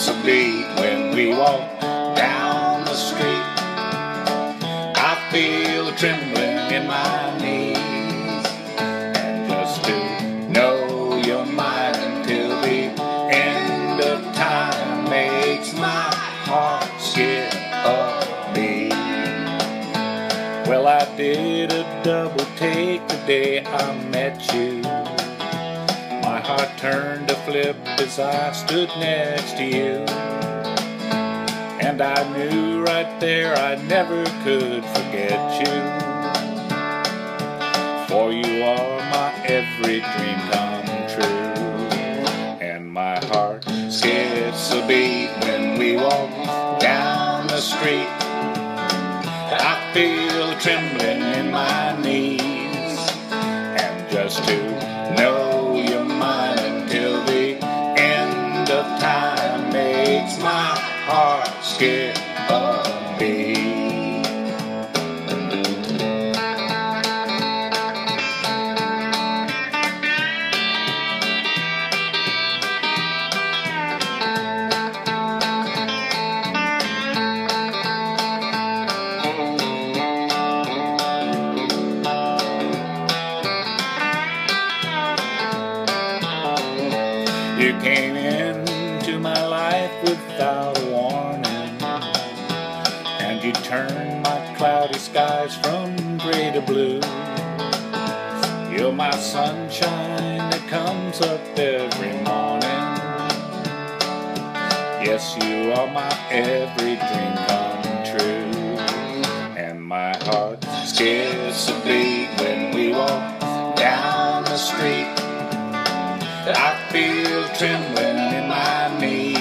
skips a beat when we walk down the street. I feel a trembling in my knees, and just to know you're mine until the end of time makes my heart skip a beat. Well, I did a double take the day I met you. My heart turned to flip as I stood next to you, and I knew right there I never could forget you. For you are my every dream come true, and my heart skips a beat when we walk down the street. I feel trembling in my knees, and just to know you're mine until the end of time makes my heart skip a beat. You came into my life without a warning, and you turned my cloudy skies from gray to blue. You're my sunshine that comes up every morning. Yes, you are my every dream come true, and my heart skips a beat when we walk down the street. I feel trembling in my knees,